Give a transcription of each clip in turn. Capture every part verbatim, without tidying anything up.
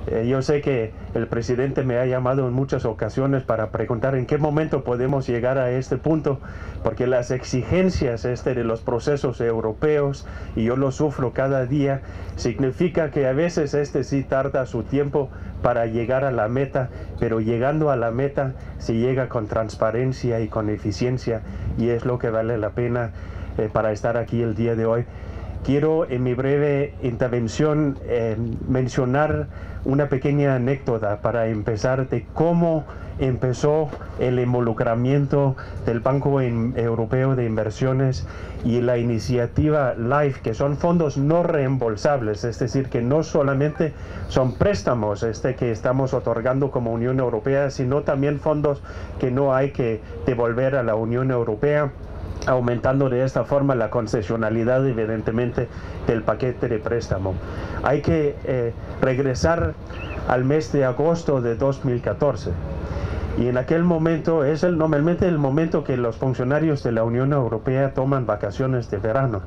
Eh, yo sé que el presidente me ha llamado en muchas ocasiones para preguntar en qué momento podemos llegar a este punto, porque las exigencias este de los procesos europeos, y yo lo sufro cada día, significa que a veces este sí tarda su tiempo para llegar a la meta, pero llegando a la meta se llega con transparencia y con eficiencia, y es lo que vale la pena eh, para estar aquí el día de hoy. Quiero en mi breve intervención eh, mencionar una pequeña anécdota para empezar de cómo empezó el involucramiento del Banco Europeo de Inversiones y la iniciativa LIFE, que son fondos no reembolsables, es decir, que no solamente son préstamos este que estamos otorgando como Unión Europea, sino también fondos que no hay que devolver a la Unión Europea, aumentando de esta forma la concesionalidad evidentemente del paquete de préstamo. Hay que eh, regresar al mes de agosto de dos mil catorce, y en aquel momento es el, normalmente el momento que los funcionarios de la Unión Europea toman vacaciones de verano,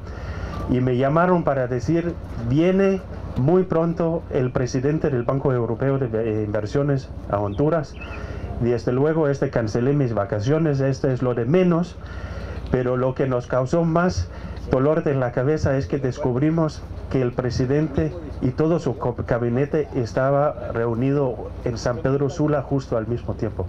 y me llamaron para decir: viene muy pronto el presidente del Banco Europeo de Inversiones a Honduras. Desde luego este cancelé mis vacaciones, este es lo de menos. Pero lo que nos causó más dolor de la cabeza es que descubrimos que el presidente y todo su gabinete estaba reunido en San Pedro Sula justo al mismo tiempo.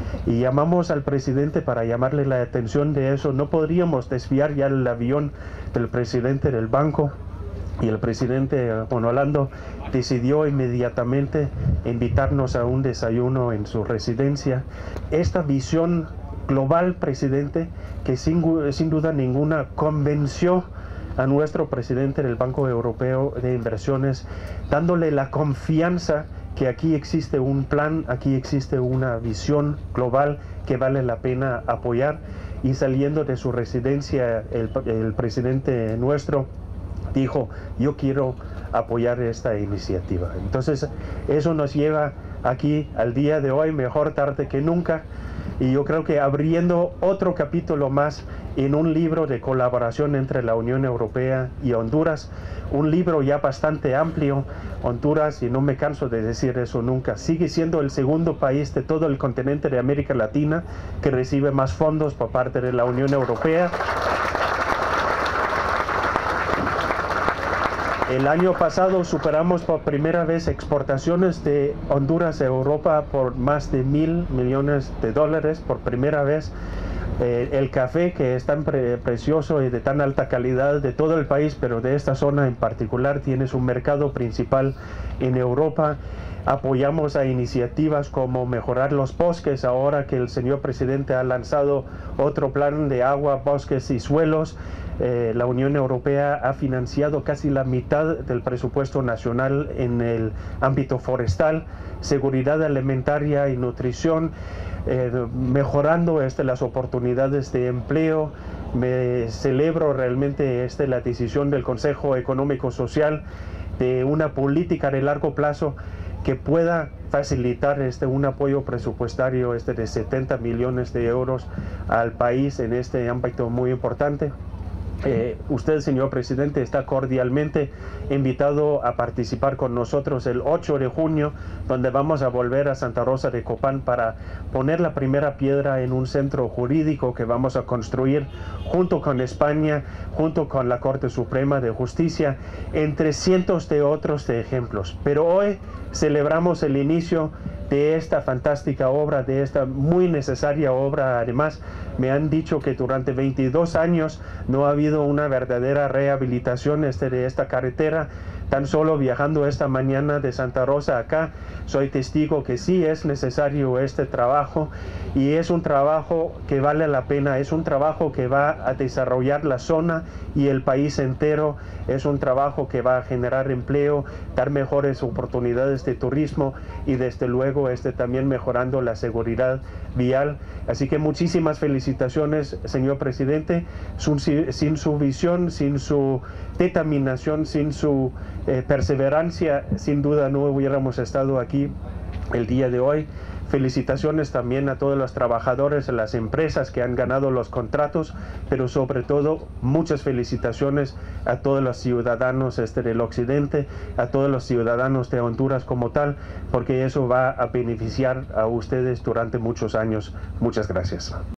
Y llamamos al presidente para llamarle la atención de eso. No podríamos desviar ya el avión del presidente del banco, y el presidente Juan Orlando decidió inmediatamente invitarnos a un desayuno en su residencia. Esta visión global, presidente, que sin, sin duda ninguna convenció a nuestro presidente del Banco Europeo de Inversiones, dándole la confianza que aquí existe un plan, aquí existe una visión global que vale la pena apoyar. Y saliendo de su residencia, el, el presidente nuestro dijo: yo quiero apoyar esta iniciativa. Entonces eso nos lleva aquí al día de hoy, mejor tarde que nunca. Y yo creo que abriendo otro capítulo más en un libro de colaboración entre la Unión Europea y Honduras, un libro ya bastante amplio. Honduras, y no me canso de decir eso nunca, sigue siendo el segundo país de todo el continente de América Latina que recibe más fondos por parte de la Unión Europea. El año pasado superamos por primera vez exportaciones de Honduras a Europa por más de mil millones de dólares, por primera vez. Eh, el café, que es tan pre precioso y de tan alta calidad de todo el país, pero de esta zona en particular, tiene su mercado principal en Europa. Apoyamos a iniciativas como mejorar los bosques, ahora que el señor presidente ha lanzado otro plan de agua, bosques y suelos. Eh, la Unión Europea ha financiado casi la mitad del presupuesto nacional en el ámbito forestal, seguridad alimentaria y nutrición, eh, mejorando este, las oportunidades de empleo. Me celebro realmente este, la decisión del Consejo Económico Social de una política de largo plazo que pueda facilitar este, un apoyo presupuestario este, de setenta millones de euros al país en este ámbito muy importante. Eh, usted, señor presidente, está cordialmente invitado a participar con nosotros el ocho de junio, donde vamos a volver a Santa Rosa de Copán para poner la primera piedra en un centro jurídico que vamos a construir junto con España, junto con la Corte Suprema de Justicia, entre cientos de otros de ejemplos. Pero hoy celebramos el inicio de esta fantástica obra, de esta muy necesaria obra. Además, me han dicho que durante veintidós años no ha habido una verdadera rehabilitación este, de esta carretera. Tan solo viajando esta mañana de Santa Rosa acá, soy testigo que sí es necesario este trabajo, y es un trabajo que vale la pena, es un trabajo que va a desarrollar la zona y el país entero, es un trabajo que va a generar empleo, dar mejores oportunidades de turismo y desde luego este también mejorando la seguridad vial. Así que muchísimas felicitaciones, señor presidente. Sin, sin su visión, sin su determinación, sin su eh, perseverancia, sin duda no hubiéramos estado aquí el día de hoy. Felicitaciones también a todos los trabajadores, a las empresas que han ganado los contratos, pero sobre todo muchas felicitaciones a todos los ciudadanos este, del occidente, a todos los ciudadanos de Honduras como tal, porque eso va a beneficiar a ustedes durante muchos años. Muchas gracias.